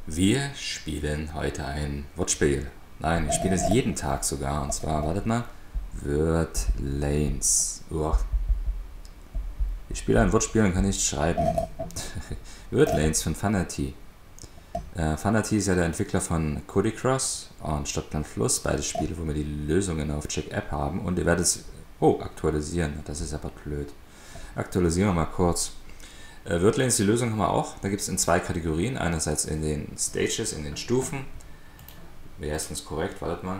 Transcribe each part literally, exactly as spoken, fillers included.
Wir spielen heute ein Wortspiel. Nein, ich spiele es jeden Tag sogar. Und zwar, wartet mal, Wordlanes. Uah. Ich spiele ein Wortspiel und kann nicht schreiben. Wordlanes von Fanati. Äh, Fanati ist ja der Entwickler von Codicross und Stadtplan Fluss. Beide Spiele, wo wir die Lösungen auf Check App haben. Und ihr werdet es... Oh, aktualisieren. Das ist aber blöd. Aktualisieren wir mal kurz. Äh, Wordlanes, die Lösung haben wir auch. Da gibt es in zwei Kategorien. Einerseits in den Stages, in den Stufen. Wäre erstens korrekt, wartet mal.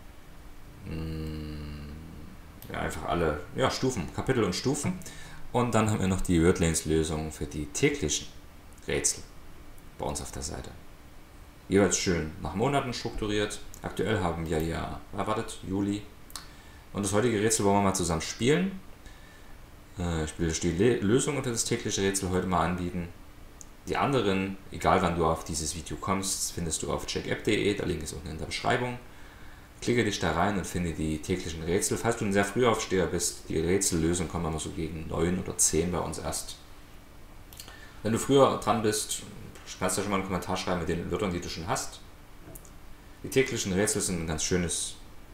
Hm, ja, einfach alle ja, Stufen, Kapitel und Stufen. Und dann haben wir noch die Wordlanes-Lösung für die täglichen Rätsel bei uns auf der Seite. Jeweils schön nach Monaten strukturiert. Aktuell haben wir ja, wartet, Juli. Und das heutige Rätsel wollen wir mal zusammen spielen. Ich will die Lösung unter das tägliche Rätsel heute mal anbieten. Die anderen, egal wann du auf dieses Video kommst, findest du auf checkapp punkt de, der Link ist unten in der Beschreibung. Klicke dich da rein und finde die täglichen Rätsel. Falls du ein sehr früher Aufsteher bist, die Rätsellösung kommt immer so gegen neun oder zehn bei uns erst. Wenn du früher dran bist, kannst du ja schon mal einen Kommentar schreiben mit den Wörtern, die du schon hast. Die täglichen Rätsel sind ein ganz schönes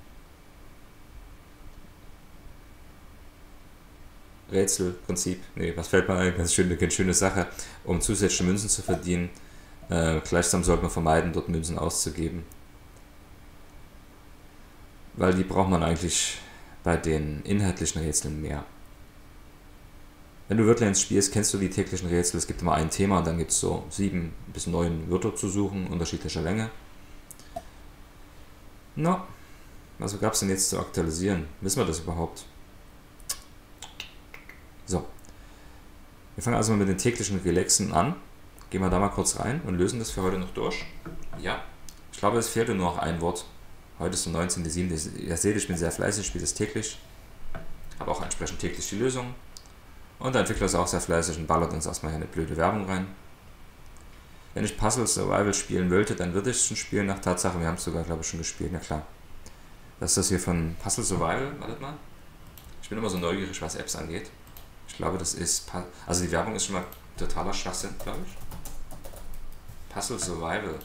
Rätselprinzip. Nee, was fällt mir ein? Ganz schöne, ganz schöne Sache, um zusätzliche Münzen zu verdienen. Äh, gleichsam sollte man vermeiden, dort Münzen auszugeben. Weil die braucht man eigentlich bei den inhaltlichen Rätseln mehr. Wenn du Wordlanes spielst, kennst du die täglichen Rätsel. Es gibt immer ein Thema und dann gibt es so sieben bis neun Wörter zu suchen, unterschiedlicher Länge. Na, was gab es denn jetzt zu aktualisieren? Wissen wir das überhaupt? So, wir fangen also mal mit den täglichen Relaxen an. Gehen wir da mal kurz rein und lösen das für heute noch durch. Ja, ich glaube, es fehlte nur noch ein Wort. Heute ist der neunzehnter siebter Ihr seht, ich bin sehr fleißig, spiele das täglich. Habe auch entsprechend täglich die Lösung. Und der Entwickler ist auch sehr fleißig und ballert uns erstmal hier eine blöde Werbung rein. Wenn ich Puzzle Survival spielen wollte, dann würde ich es schon spielen. Nach Tatsache, wir haben es sogar, glaube ich, schon gespielt. Na klar. Was ist das hier von Puzzle Survival? Wartet mal. Ich bin immer so neugierig, was Apps angeht. Ich glaube, das ist... Also die Werbung ist schon mal totaler Schwachsinn, glaube ich. Puzzle Survival.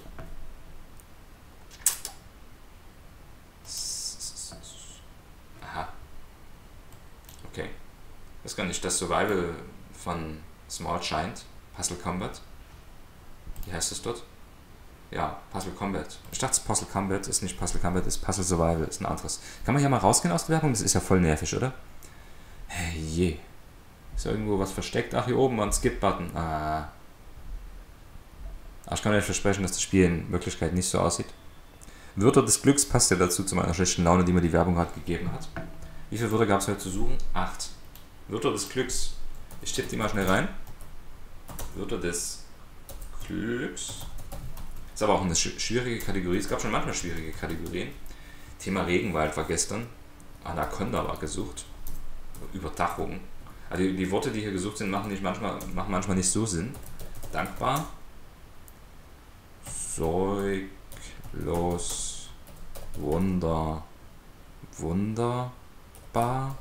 Aha. Okay. Das kann nicht das Survival von Small Giant. Puzzle Combat. Wie heißt das dort? Ja, Puzzle Combat. Ich dachte, Puzzle Combat ist nicht Puzzle Combat, ist Puzzle Survival, ist ein anderes. Kann man hier mal rausgehen aus der Werbung? Das ist ja voll nervig, oder? Hey, je. Ist irgendwo was versteckt? Ach, hier oben war ein Skip-Button. Ah. Ach, ich kann euch versprechen, dass das Spiel in Wirklichkeit nicht so aussieht. Wörter des Glücks passt ja dazu, zu meiner schlechten Laune, die mir die Werbung gerade gegeben hat. Wie viele Wörter gab es heute zu suchen? Acht. Wörter des Glücks. Ich tippe die mal schnell rein. Wörter des Glücks. Ist aber auch eine schwierige Kategorie. Es gab schon manchmal schwierige Kategorien. Thema Regenwald war gestern. Anaconda war gesucht. Überdachung. Also die, die Worte, die hier gesucht sind, machen, nicht manchmal, machen manchmal nicht so Sinn. Dankbar. Zeuglos. Wunder. Wunderbar.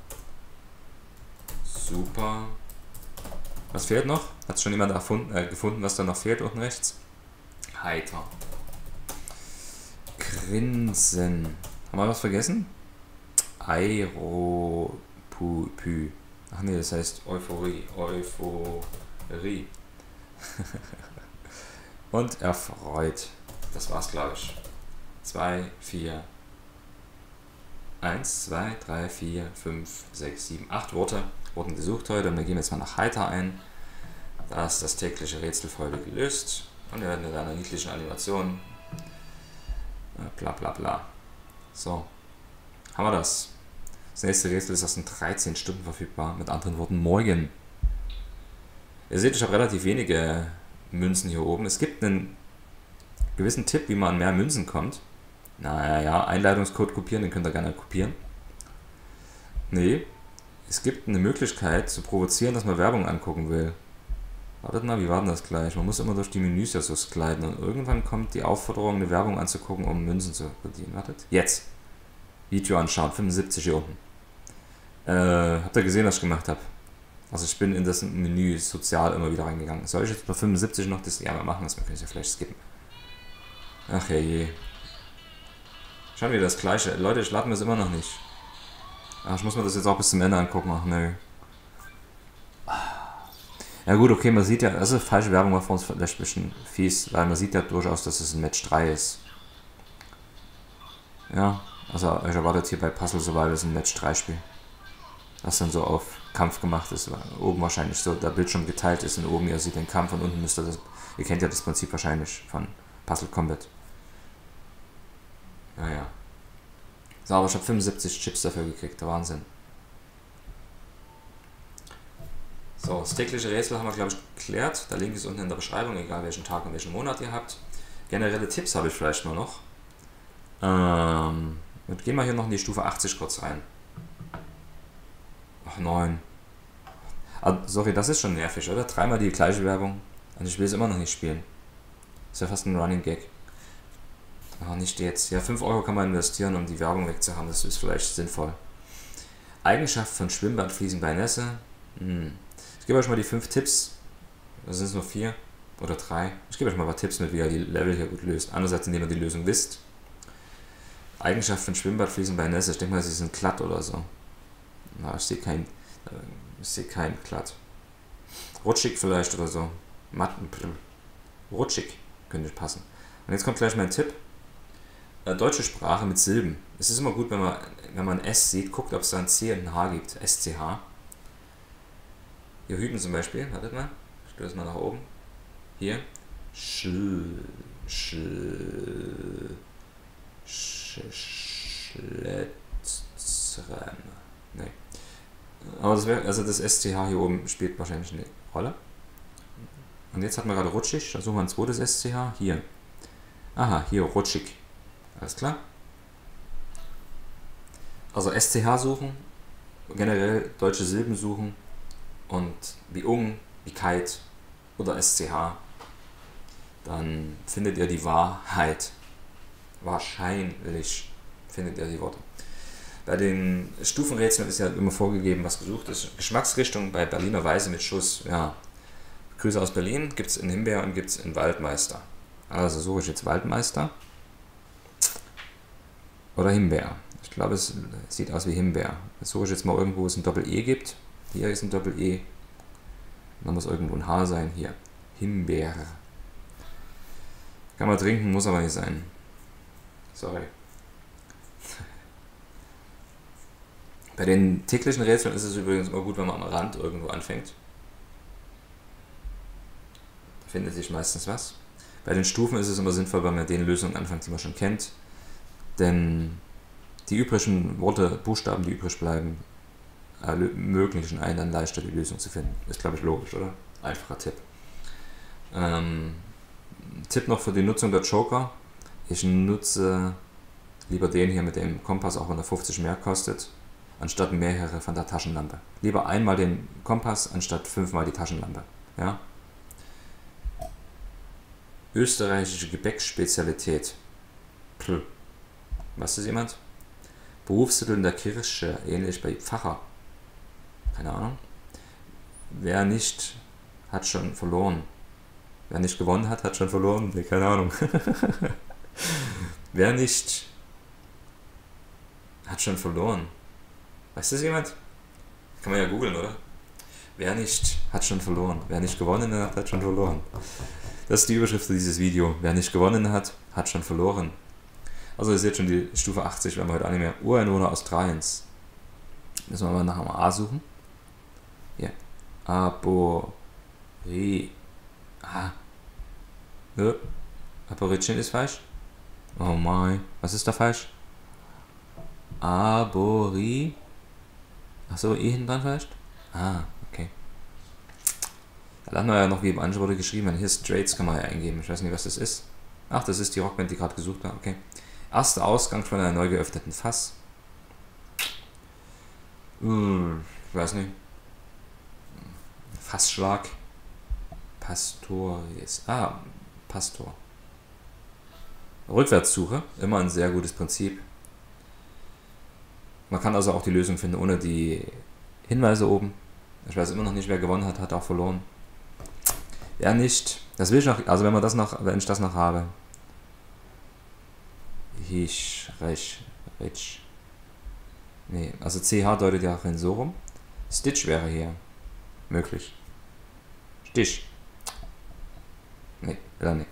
Super. Was fehlt noch? Hat es schon jemand erfunden, äh, gefunden, was da noch fehlt unten rechts? Heiter. Grinsen. Haben wir was vergessen? Aeropü. Ach nee, das heißt Euphorie. Euphorie. Und erfreut. Das war's, glaube ich. zwei, vier. eins, zwei, drei, vier, fünf, sechs, sieben, acht Worte wurden gesucht heute. Und wir gehen jetzt mal nach Heiter ein. Da ist das tägliche Rätsel für heute gelöst. Und wir werden mit einer niedlichen Animation. Bla bla bla. So. Haben wir das. Das nächste Rätsel ist erst in dreizehn Stunden verfügbar. Mit anderen Worten, morgen. Ihr seht, ich habe relativ wenige Münzen hier oben. Es gibt einen gewissen Tipp, wie man an mehr Münzen kommt. Naja, ja, Einleitungscode kopieren, den könnt ihr gerne kopieren. Nee, es gibt eine Möglichkeit zu provozieren, dass man Werbung angucken will. Wartet mal, wie war denn das gleich? Man muss immer durch die Menüs ja so sliden und irgendwann kommt die Aufforderung, eine Werbung anzugucken, um Münzen zu verdienen. Wartet, jetzt. Video anschauen, fünfundsiebzig hier unten. Äh, habt ihr gesehen, was ich gemacht habe? Also ich bin in das Menü sozial immer wieder reingegangen. Soll ich jetzt bei fünfundsiebzig noch das? Ja, wir machen das, wir können es ja vielleicht skippen. Ach je. Schon wieder das gleiche. Leute, ich lade mir es immer noch nicht. Ach, ich muss mir das jetzt auch bis zum Ende angucken. Ach nö. Ja gut, okay, man sieht ja, also falsche Werbung war für uns vielleicht ein bisschen fies, weil man sieht ja durchaus, dass es ein Match drei ist. Ja, also ich erwartet hier bei Puzzle Survival ein Match drei Spiel. Das dann so auf Kampf gemacht ist, weil oben wahrscheinlich so der Bildschirm geteilt ist und oben ihr seht den Kampf und unten müsst ihr das, ihr kennt ja das Prinzip wahrscheinlich von Puzzle Combat. Naja. So, aber ich habe fünfundsiebzig Chips dafür gekriegt, der Wahnsinn. So, das tägliche Rätsel haben wir, glaube ich, geklärt. Der Link ist unten in der Beschreibung, egal welchen Tag und welchen Monat ihr habt. Generelle Tipps habe ich vielleicht nur noch. Ähm, und gehen wir hier noch in die Stufe achtzig kurz rein. Ach, neun. Ah, sorry, das ist schon nervig, oder? Dreimal die gleiche Werbung. Und ich will es immer noch nicht spielen. Ist ja fast ein Running Gag. Ach, nicht jetzt. Ja, fünf Euro kann man investieren, um die Werbung wegzuhaben. Das ist vielleicht sinnvoll. Eigenschaft von Schwimmbadfliesen bei Nässe. Hm. Ich gebe euch mal die fünf Tipps. Das sind es nur vier oder drei. Ich gebe euch mal ein paar Tipps mit, wie ihr die Level hier gut löst. Andererseits, indem ihr die Lösung wisst. Eigenschaft von Schwimmbadfliesen bei Nässe. Ich denke mal, sie sind glatt oder so. Na, ich sehe kein, ich sehe kein glatt. Rutschig vielleicht oder so. Matten. Rutschig könnte passen. Und jetzt kommt gleich mein Tipp. Äh, deutsche Sprache mit Silben. Es ist immer gut, wenn man, wenn man S sieht, guckt, ob es da ein C und ein H gibt. S C H. Hier Hüten zum Beispiel, wartet mal, ich stöße mal nach oben. Hier. Schl. Schl. Sch. Schlettrem. Nee. Aber das wäre, also das S C H hier oben spielt wahrscheinlich eine Rolle. Und jetzt hat man gerade rutschig, dann suchen wir ein zweites S C H. Hier. Aha, hier rutschig. Alles klar. Also S C H suchen, generell deutsche Silben suchen. Und wie Ung, wie Kite oder S C H, dann findet ihr die Wahrheit. Wahrscheinlich findet ihr die Worte. Bei den Stufenrätseln ist ja immer vorgegeben, was gesucht ist. Geschmacksrichtung bei Berliner Weise mit Schuss. Ja. Grüße aus Berlin gibt es in Himbeer und gibt es in Waldmeister. Also suche ich jetzt Waldmeister oder Himbeer. Ich glaube, es sieht aus wie Himbeer. Das suche ich jetzt mal irgendwo, wo es ein Doppel-E gibt. Hier ist ein Doppel-E. Da muss irgendwo ein H sein. Hier. Himbeer. Kann man trinken, muss aber nicht sein. Sorry. Bei den täglichen Rätseln ist es übrigens immer gut, wenn man am Rand irgendwo anfängt. Da findet sich meistens was. Bei den Stufen ist es immer sinnvoll, wenn man mit den Lösungen anfängt, die man schon kennt. Denn die übrigen Worte, Buchstaben, die übrig bleiben, ermöglichen einen dann leichter die Lösung zu finden. Ist, glaube ich, logisch, oder? Einfacher Tipp. Ähm, Tipp noch für die Nutzung der Joker. Ich nutze lieber den hier mit dem Kompass, auch wenn er fünfzig mehr kostet, anstatt mehrere von der Taschenlampe. Lieber einmal den Kompass, anstatt fünfmal die Taschenlampe. Ja? Österreichische Gebäckspezialität. Pl. Weiß das jemand? Berufstitel in der Kirche, ähnlich bei Pfarrer. Keine Ahnung. Wer nicht, hat schon verloren. Wer nicht gewonnen hat, hat schon verloren. Nee, keine Ahnung. Wer nicht, hat schon verloren. Weiß das jemand? Kann man ja googeln, oder? Wer nicht, hat schon verloren. Wer nicht gewonnen hat, hat schon verloren. Das ist die Überschrift für dieses Video. Wer nicht gewonnen hat, hat schon verloren. Also ihr seht schon, die Stufe achtzig werden wir heute auch nicht mehr. Ureinwohner Australiens. Müssen wir mal nach einem A suchen. Hier. Abori. Ah. Nö. Aborigin ist falsch. Oh mein. Was ist da falsch? Abori. Achso, E hinten dran vielleicht? Ah, okay. Da landen wir ja noch, wie im Antwort geschrieben. Hier Straits kann man ja eingeben. Ich weiß nicht, was das ist. Ach, das ist die Rockband, die gerade gesucht war. Okay. Erster Ausgang von einer neu geöffneten Fass. Hm, ich weiß nicht. Fassschlag. Pastoris. Ah, Pastor. Rückwärtssuche. Immer ein sehr gutes Prinzip. Man kann also auch die Lösung finden ohne die Hinweise oben. Ich weiß immer noch nicht, wer gewonnen hat, hat auch verloren. Wer nicht, das will ich noch, also wenn man das noch, wenn ich das noch habe. Hisch, Rech, Rich. Nee, also C H deutet ja auch in so rum. Stitch wäre hier möglich. Stich. Nee, oder nee.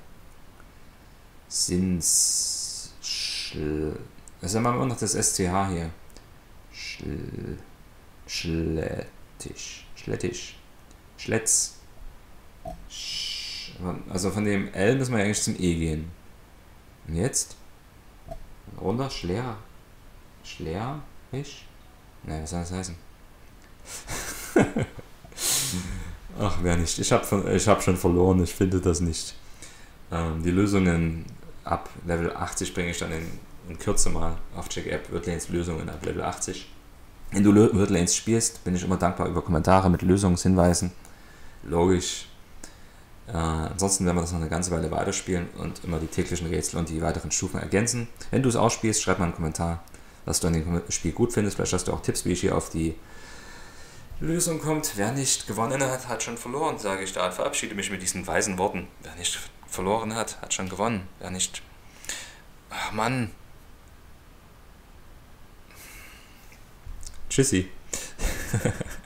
Sins. Schl. Das ist immer noch das S C H hier. Schl. Schlettisch. Schlettisch. Schletz. Sch. Also von dem L müssen wir eigentlich zum E gehen. Und jetzt? Runter, Schler. Schler? Ich? Ne, was soll das heißen? Ach, wer nicht. Ich habe ich hab schon verloren, ich finde das nicht. Ähm, die Lösungen ab Level achtzig bringe ich dann in, in Kürze mal auf Check-App. Wordlanes Lösungen ab Level achtzig. Wenn du Wordlanes spielst, bin ich immer dankbar über Kommentare mit Lösungshinweisen. Logisch. Äh, ansonsten werden wir das noch eine ganze Weile weiterspielen und immer die täglichen Rätsel und die weiteren Stufen ergänzen. Wenn du es auch spielst, schreib mal einen Kommentar, was du an dem Spiel gut findest. Vielleicht hast du auch Tipps, wie ich hier auf die Lösung kommt. Wer nicht gewonnen hat, hat schon verloren, sage ich da. Ich verabschiede mich mit diesen weisen Worten. Wer nicht verloren hat, hat schon gewonnen. Wer nicht... Ach Mann. Tschüssi.